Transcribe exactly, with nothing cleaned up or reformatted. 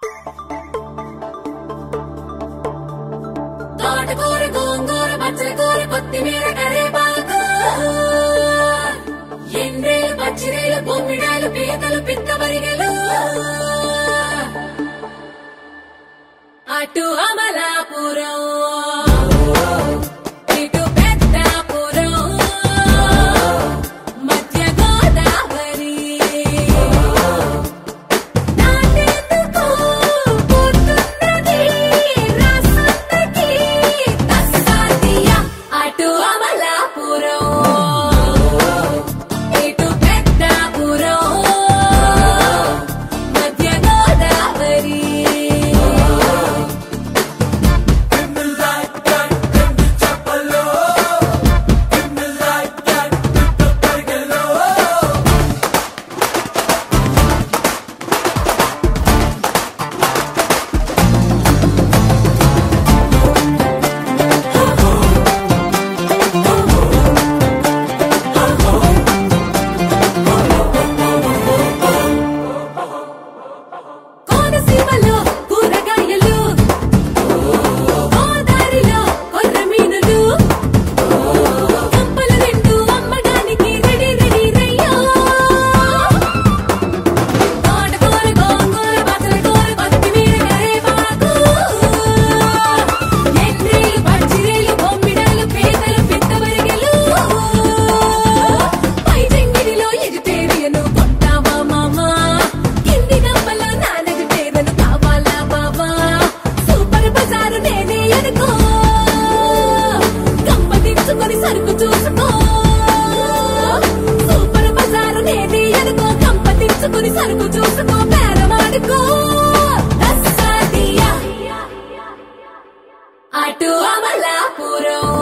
తోటకూర గోంగూర పచ్చకూర కొత్తిమీర కరేపాకు ఎండ్రేలు పచ్చిరేలు బొమ్మిడాలు పీతలు పిత్తవరిగెలు అటు అమలాపురం ఇటు పెద్దాపురం మధ్య గోదావరి నాటెందుకు పుట్టున్నది రాసంతకి తస్సాదియా అటు అమలాపురం ఇటు పెద్దాపురం మధ్య గోదావరి కోనసీమలో కూరగాయలు గోదారిలో కొర్రమీనులు కంపల రెండు అమ్మడానికి రెడీ రెడీ రయ్యో తోటకూర గోంగూర పచ్చకూర కొత్తిమీర కరేపాకు ఎండ్రేలు పచ్చిరేలు బొమ్మిడాలు పీతలు పిత్తవరిగెలు పై జంగిడిలో ఎజిటేరియను కొంటావా మామా కింది గంపలో నా వెజిటేరియను కావాలా బాబా సూపర్ బజారు నేనే అనుకో గంప దించుకొని సరుకు చూసుకో సూపర్ బజారు నేనే అనుకో గంప దించుకొని సరుకు చూసుకో బేరమాడుకో తస్సాదియా అటు అమలాపురం